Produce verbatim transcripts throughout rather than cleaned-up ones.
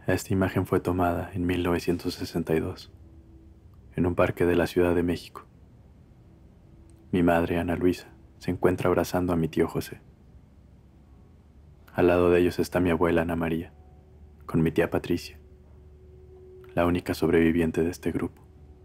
Esta imagen fue tomada en mil novecientos sesenta y dos, en un parque de la Ciudad de México. Mi madre, Ana Luisa, se encuentra abrazando a mi tío José. Al lado de ellos está mi abuela Ana María, con mi tía Patricia, la única sobreviviente de este grupo.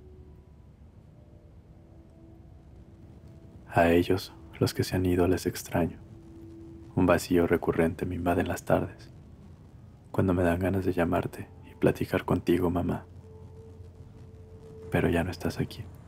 A ellos, los que se han ido, les extraño. Un vacío recurrente me invade en las tardes, cuando me dan ganas de llamarte y platicar contigo, mamá. Pero ya no estás aquí.